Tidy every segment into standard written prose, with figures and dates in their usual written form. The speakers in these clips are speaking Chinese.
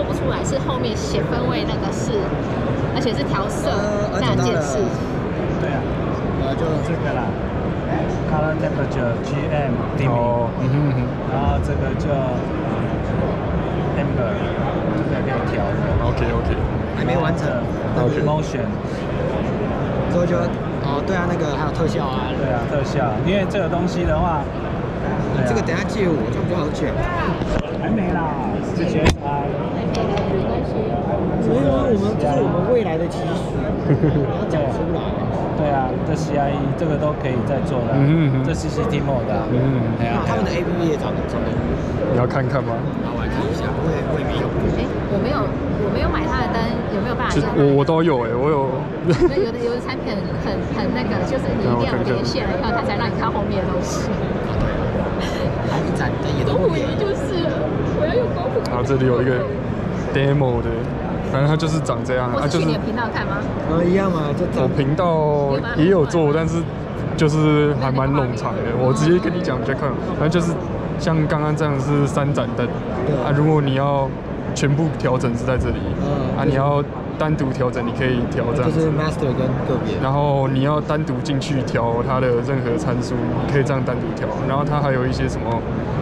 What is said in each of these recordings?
做不出来，是后面写分位那个是，而且是调色那件事。 对啊，就这个啦 ，color temperature GM dimming，然后这个叫amber， 这个可以调的。 OK， 还没完成。 motion， 之后就对啊，那个还有特效啊。 对啊，特效，因为这个东西的话， 这个等下借我，这样比较好卷。 还没啦，之前才。 没关系。 所以说这是我们未来的期许，要讲出来。 对啊，这 CIE 这个都可以再做的，这 CCT mode 的， 他们的 APP 也长得， 你要看看吗？ 我来看一下，我也没有。 我没有买它的灯，有没有办法？ 我都有我有。 有的产品很那个，就是你一定要连线了以后，它才让你看后面的东西。 还有一盏灯也都不便宜， 就是我要用光谱。 然后这里有一个 demo 的。反正它就是长这样啊，就是你的频道看吗？ 一样嘛，就我频道也有做，但是就是还蛮冗长的。我直接跟你讲比较快，反正就是像刚刚这样是3盏灯啊。如果你要全部调整是在这里啊，你要单独调整你可以调这样， 就是 master 跟个别。 然后你要单独进去调它的任何参数，你可以这样单独调。然后它还有一些什么，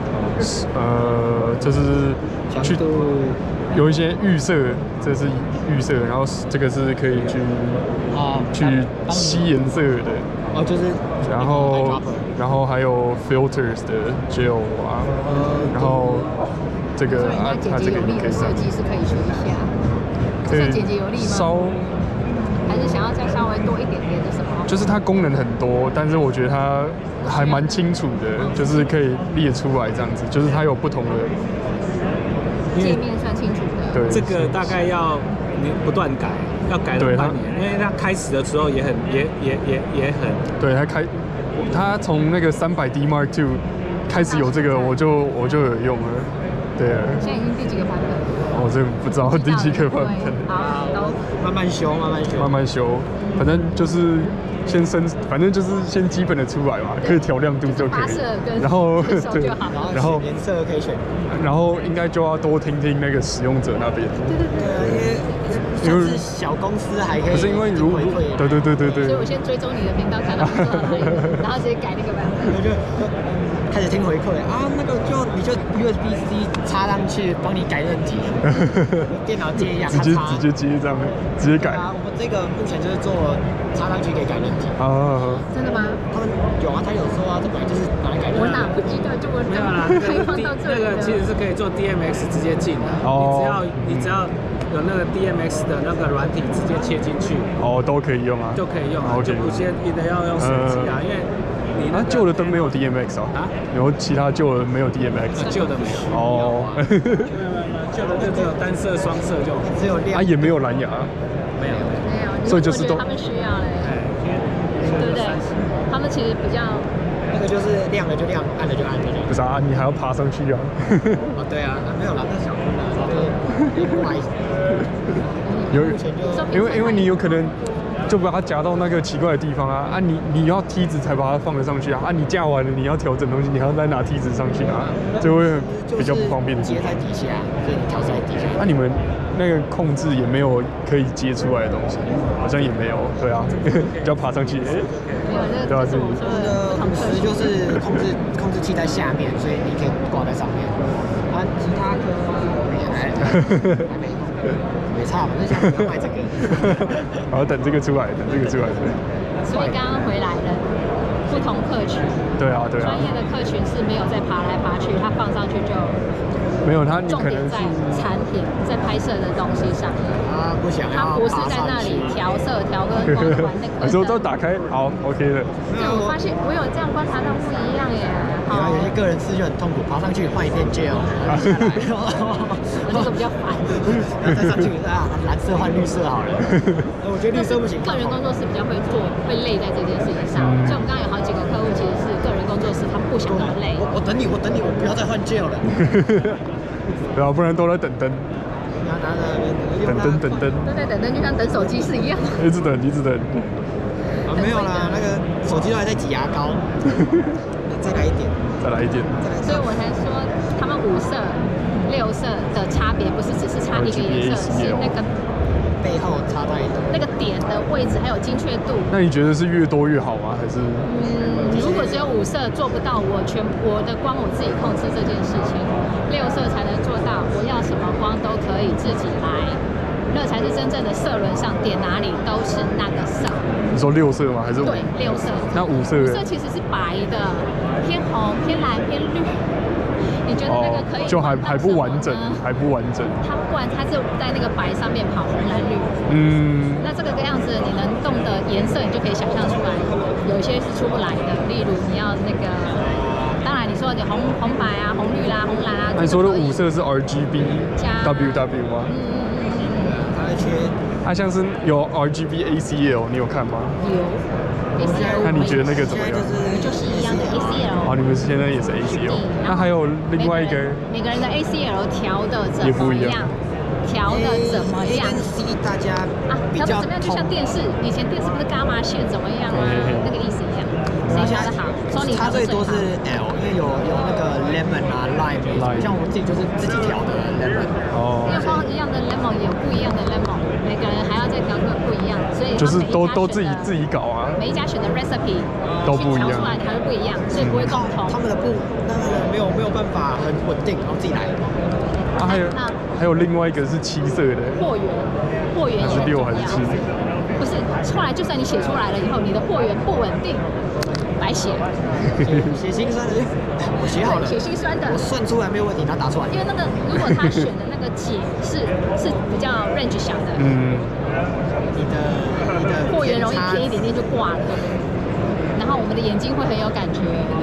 就是去。有一些预设，这是预设，然后这个是可以去吸颜色的， 就是， 然后还有 filters 的 gel 啊，然后这个它这个也可以设计是可以学一下，可以简洁有力吗？还是想要再稍微多一点点的什么？ 就是它功能很多，但是我觉得它还蛮清楚的，就是可以列出来这样子，就是它有不同的。 界面算清楚的， 对， 这个大概要你不断改，要改了半年，因为它开始的时候也很， 对，它从那个300D Mark II 开始有这个，我就有用了，对啊。 现在已经第几个版本？ 我这不知道第几个版本。 好，都慢慢修， 反正就是反正就是先基本的出来嘛，可以调亮度就可以。然后对， 然后颜色可以选。 然后应该就要多听听那个使用者那边。 对，因为是小公司还可以。 可是因为如对。 所以我先追踪你的频道，看到做到哪里，然后直接改那个版本。 就开始听回馈啊，那个你就 USB-C 插上去，帮你改任级，电脑接一下， 直接接这样，直接改。 我们这个目前就是做插上去可以改任级。 真的吗？ 他们有啊，他有说啊，这本来就是拿来改任级。 我哪不记得就没有啦，开放到这里。 那个其实是可以做 DMX 直接进的，你只要有那个 DMX 的那个软体直接切进去， 都可以用啊， 就可以用啊，就不先一定要用手机啊，因为。 旧的灯没有 DMX 啊？然后其他旧的没有 DMX， 旧的没有。旧的就只有单色、双色就只有亮。 也没有蓝牙。 没有。 所以就是他们需要嘞，对不对？他们其实比较那个就是亮了就亮，暗了就暗， 不是啊，你还要爬上去啊？ 对啊，没有啦，那小空的，不好意思。 因为你有可能。就把它夹到那个奇怪的地方啊！你要梯子才把它放得上去啊！你架完了，你要调整东西，你还要再拿梯子上去啊，就会比较不方便。 接在底下，所以你调在底下。 你们那个控制也没有可以接出来的东西，好像也没有。对啊，就要爬上去。 对啊，这里 50就是控制器在下面，所以你可以挂在上面。其他科还没。没差，反正现在卖这个。 然后等这个出来， 所以刚刚回来了，不同客群。 对啊。 专业的客群是没有在爬来爬去，它放上去就没有它，你重点在产品在拍摄的东西上。 不想要。 它不是在那里调色、调跟光玩那个。 有时候都打开，好 OK 了。 对，我发现我有这样观察到不一样耶。 有些个人吃就很痛苦，爬上去换一遍 gel， 那个比较烦。 再上去蓝色换绿色好了。我觉得绿色不行。 个人工作室比较会累在这件事情上，所以我们刚刚有好几个客户其实是个人工作室，他不想那么累。 我等你，我不要再换 gel 了。 对啊，不然都在等灯。等灯， 都在等灯，就像等手机是一样。 一直等。 没有啦，那个手机都还在挤牙膏。再来一点。 所以我才说他们5色 6色的差别不是只是差一个颜色，是那个背后差太多， 那个点的位置还有精确度。 那你觉得是越多越好吗？还是？ 如果只有5色做不到，我的光我自己控制这件事情，6色才能做到，我要什么光都可以自己来，那才是真正的色轮上点哪里都是那个色。 你说6色吗？还是对6色？ 那5色 ？5色其实是白的，偏红、偏蓝、偏绿。你觉得那个可以？ 就还不完整，还不完整。 它不然它是在那个白上面跑红蓝绿。那这个样子你能动的颜色，你就可以想象出来。有一些是出不来的，例如你要那个，当然你说你红白啊、红绿啦、红蓝啊。 那你说的5色是 RGB 加 WW 吗？它像是有 RGB ACL， 你有看吗？ 有。 那你觉得那个怎么样？ 就是一样的 ACL。 哦，你们现在也是 ACL。那还有另外一个， 每个人的 ACL 调的怎么样？调的怎么样 ？C 大家调的怎么样？就像电视，以前电视不是伽马线怎么样啊？那个意思一样。谁调的好？ 差最多是 L， 因为有那个 lemon 啊 lime， 像我自己就是自己调的 lemon。 因为一样的 lemon 也有不一样的 lemon， 每个人还要再调个不一样，所以就是都自己搞啊。 每一家选的 recipe 都不一样， 调出来还会不一样，所以不会共同。 他们的那个没有办法很稳定，然后自己来。 还有另外一个是7色的。 货源也是6还是7？ 不是，后来就算你写出来了以后，你的货源不稳定，白写。 写心酸的，我写好了。 写心酸的， 我算出来没有问题，他打出来。 因为那个如果他选的那个解是比较 range 小的，你的货源容易偏一点点就挂了，然后我们的眼睛会很有感觉。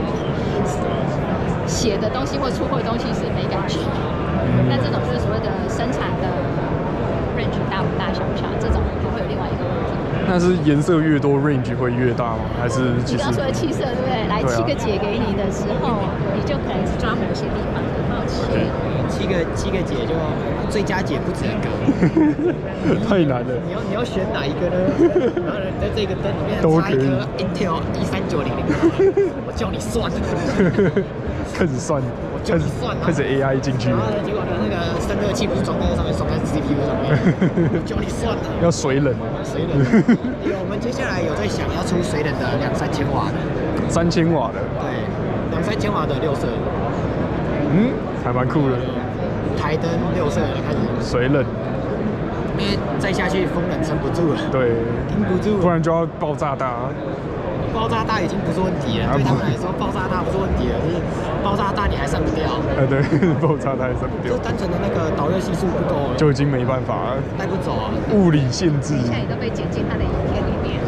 写的东西或出货的东西是没感觉，但这种是所谓的生产的 range 大不大、小不小，这种就会有另外一个问题。 那是颜色越多 range 会越大吗？还是你刚刚说的7色对不对？来7个解给你的时候，你就可能是抓某些地方很好奇。 7个解就最佳解不止1个， 太难了。 你要选哪一个呢？然后在这个灯里面插一颗 Intel 13900，我叫你算。 开始算，开始 AI 进去。 然后结果呢，那个散热器不是装在上面，装在 CPU 上面，我叫你算了。要水冷。 我们接下来有在想要出水冷的2-3千瓦的。 3000瓦的。 对，2-3千瓦的6色。 还蛮酷的。 台灯6色开始水冷。 因为再下去风冷撑不住了。 对， 顶不住， 不然就要爆炸大。 爆炸大已经不是问题了，对他们来说，爆炸大不是问题了，就是爆炸大你还散不掉。 对，爆炸大还散不掉。 就单纯的那个导热系数不够了， 就已经没办法了， 带不走啊。 物理限制。 现在也都被剪进他的影片里面。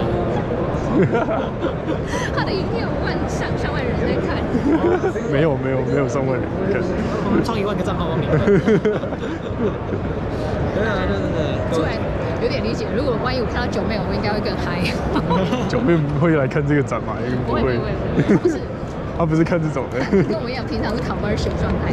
他的影片有上万人在看。 没有上万人看。 我们创1万个账号名。对啊，对。 突然有点理解，如果万一我看到九妹，我应该会更嗨。 九妹会来看这个展吗？ 不会，不是。 他不是看这种的。 跟我们一样，平常是 commercial 状态。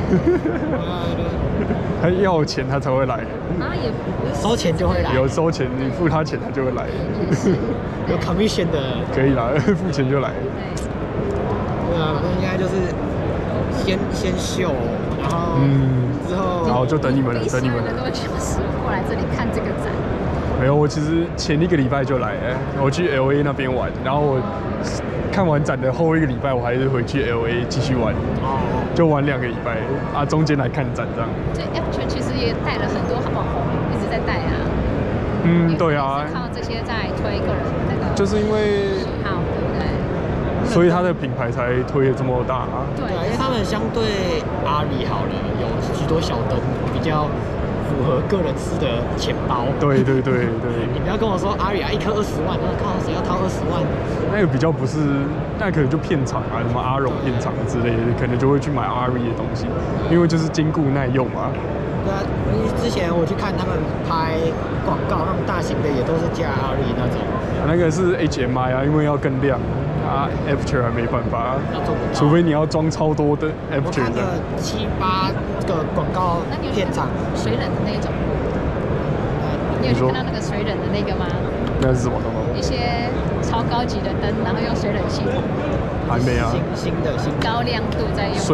他要钱他才会来。 也收钱就会来。 有收钱，你付他钱他就会来。 有 commission 的。 可以啦，付钱就来。 对啊，那应该就是先秀，然后然后就等你们了， 等你们了。多久时过来这里看这个展？ 没有，我其实前1个礼拜就来，我去 LA 那边玩，然后我看完展的后1个礼拜，我还是回去 LA 继续玩，就玩2个礼拜啊，中间来看展这样。 对 ，Aperture 其实也带了很多网红，一直在带啊。 对啊。 靠这些在推个人那个。 就是因为。 好，对不对？ 所以他的品牌才推得这么大啊。 对，因为他们相对阿里好了，有许多小灯比较符合个人吃的钱包。 对。 你不要跟我说阿里啊，1颗20万，那靠谁要掏20万？ 那个比较不是，那可能就片场啊，什么阿荣片场之类的，可能就会去买阿里的东西，因为就是坚固耐用嘛。 对啊，因为之前我去看他们拍广告，那种大型的也都是加阿里那种。 那个是 HMI 啊，因为要更亮。Aperture 还没办法，除非你要装超多的 Aperture。 我看了7-8个广告片场， 水冷的那一种。你有去看到那个水冷的那个吗？ 那是什么东西？ 一些超高级的灯，然后用水冷系统。 还没啊。 新的高亮度在用。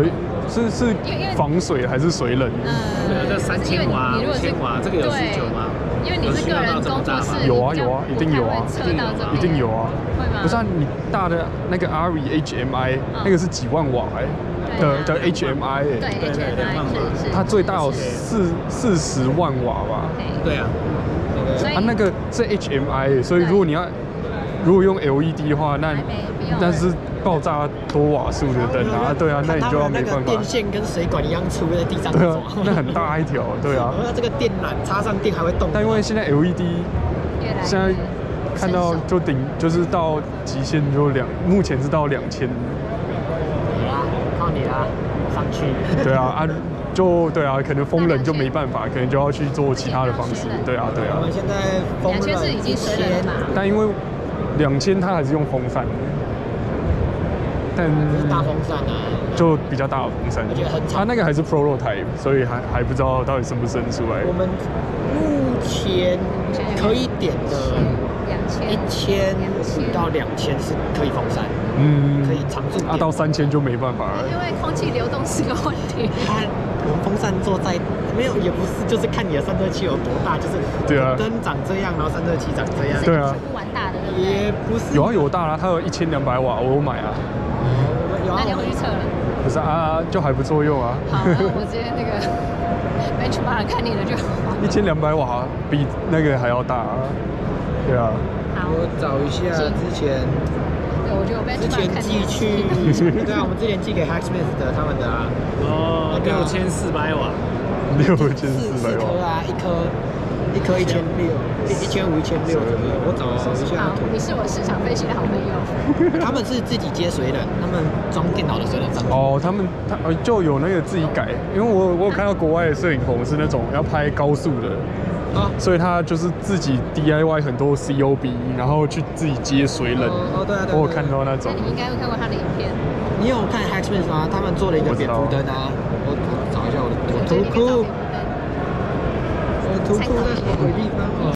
是防水还是水冷？ 这3000瓦、5000瓦，这个有需求吗？ 因为你是个人工作室， 有啊，一定有啊，一定有啊。 会吗？ 不是啊，你大的那个 RV HMI 那个是几万瓦的 HMI 对 HMI 是它最大有40万瓦吧？ 对啊。 那个是 HMI， 所以如果用 LED 的话，那是爆炸多瓦数的灯啊，对啊，那你就要没办法。 电线跟水管一样粗在地上走， 对啊，那很大一条，对啊。 那这个电缆插上电还会动。 但因为现在 LED 现在看到就是到极限就目前是到2000。 你啦，靠你啦，上去。 对啊，对啊，可能风冷就没办法，可能就要去做其他的方式。对啊。 我们现在风冷 2000是已经水冷了嘛？ 但因为2000它还是用风扇，但大风扇啊， 就比较大的风扇， 而且很长。 它那个还是 prototype， 所以还不知道到底生不生出来。 我们目前可以点的1500到2000是可以风扇，可以常驻点。 到3000就没办法了， 因为空气流动是个问题。 我们风扇坐在没有也不是，就是看你的散热器有多大，就是灯长这样，然后散热器长这样。 对啊， 不玩大的， 也不是。 有大啦，它有1200瓦，我有买啊。 那你回去测了？ 不是啊，就还不错用啊。 好，那我直接那个benchmark看你的就好。 1200瓦比那个还要大啊。对啊。 好， 我找一下之前。 对，我觉得我之前寄去，对啊，我们之前寄给 Hacksmith 的他们的啊。 6400瓦。 6400瓦。 一颗1600，1500、1600左右。我找一下图。 你是我市场分析的好朋友。 他们是自己接水冷，他们装电脑的水冷上去。 他就有那个自己改，因为我有看到国外的摄影棚是那种要拍高速的。所以他就是自己 DIY 很多 COB， 然后去自己接水冷。 对啊。 我有看到那种。 那你应该有看过他的影片。 你有看 Hacksmith 吗？他们做了一个蝙蝠灯啊。我找一下我的图库。我的图库在什么鬼地方？